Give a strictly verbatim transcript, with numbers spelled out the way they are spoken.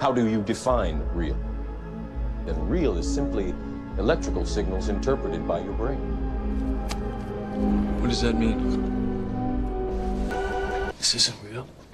How do you define real? Then real is simply electrical signals interpreted by your brain. What does that mean? This isn't real.